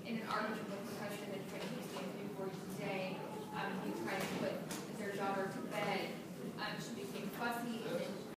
in an argument with her husband that tried to keep stand through today, he tried to put their daughter to bed. She became fussy, and then